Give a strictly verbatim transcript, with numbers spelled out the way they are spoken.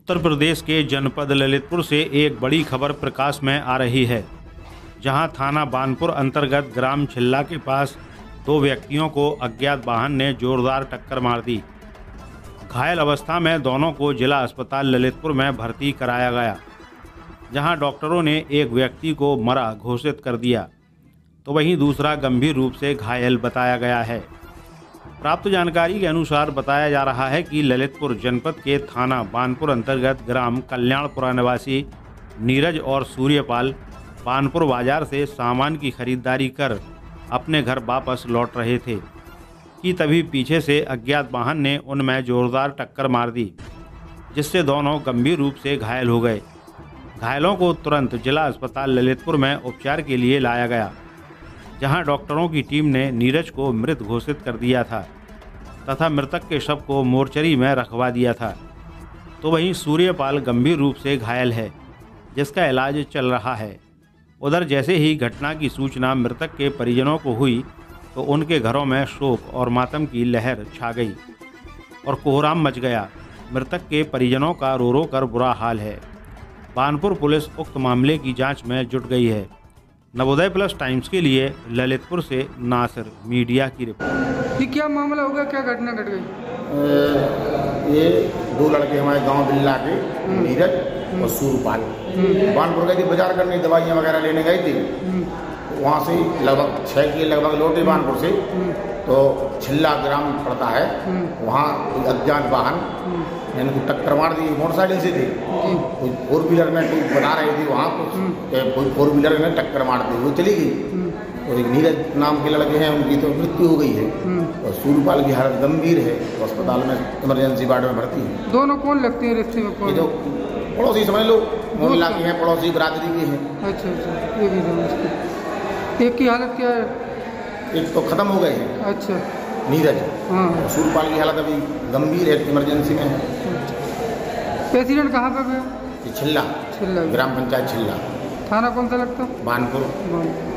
उत्तर प्रदेश के जनपद ललितपुर से एक बड़ी खबर प्रकाश में आ रही है, जहां थाना बानपुर अंतर्गत ग्राम छिल्ला के पास दो व्यक्तियों को अज्ञात वाहन ने जोरदार टक्कर मार दी। घायल अवस्था में दोनों को जिला अस्पताल ललितपुर में भर्ती कराया गया, जहां डॉक्टरों ने एक व्यक्ति को मरा घोषित कर दिया, तो वहीं दूसरा गंभीर रूप से घायल बताया गया है। प्राप्त जानकारी के अनुसार बताया जा रहा है कि ललितपुर जनपद के थाना बानपुर अंतर्गत ग्राम कल्याणपुरा निवासी नीरज और सूर्यपाल बानपुर बाजार से सामान की खरीदारी कर अपने घर वापस लौट रहे थे कि तभी पीछे से अज्ञात वाहन ने उनमें जोरदार टक्कर मार दी, जिससे दोनों गंभीर रूप से घायल हो गए। घायलों को तुरंत जिला अस्पताल ललितपुर में उपचार के लिए लाया गया, जहां डॉक्टरों की टीम ने नीरज को मृत घोषित कर दिया था तथा मृतक के शव को मोर्चरी में रखवा दिया था, तो वहीं सूर्यपाल गंभीर रूप से घायल है, जिसका इलाज चल रहा है। उधर जैसे ही घटना की सूचना मृतक के परिजनों को हुई तो उनके घरों में शोक और मातम की लहर छा गई और कोहराम मच गया। मृतक के परिजनों का रो रो कर बुरा हाल है। बानपुर पुलिस उक्त मामले की जांच में जुट गई है। नवोदय प्लस टाइम्स के लिए ललितपुर से नासिर मीडिया की रिपोर्ट। ये क्या मामला होगा, क्या घटना घट गई? ये दो लड़के हमारे गांव बिल्ला के, नीरज और सूरपाल, बानपुर गए थे बाजार करने, दवाइयाँ वगैरह लेने गए थे। वहाँ से लगभग छः के लगभग लौटे बानपुर से, तो छिल्ला ग्राम पड़ता है, वहाँ अज्ञात वाहन ने इनको टक्कर मार दी। मोटरसाइकिल से थे, कोई फोर व्हीलर में कोई बता रहे थे वहाँ कुछ, कोई फोर व्हीलर में टक्कर मार दी, वो चली गई। और एक नीरज नाम के लड़के हैं, उनकी तो मृत्यु हो गई है और सूरपाल की हालत गंभीर है, तो अस्पताल में इमरजेंसी वार्ड में भर्ती है। दोनों कौन लगते हैं रिश्ते में? कौन? जो पड़ोसी समझ लो, मोहल्ला की हैं, पड़ोसी बरादरी की हैं। अच्छा अच्छा, ये भी समझते। एक की हालत क्या है? एक तो खत्म हो गए हैं, अच्छा, नीरज। हाँ, सूरपाल की हालत अभी गंभीर है, इमरजेंसी में है। एक्सीडेंट कहाँ पर हुआ? छिल्ला, छिल्ला ग्राम पंचायत छिल्ला, थाना कौन सा लगता? बानपुर।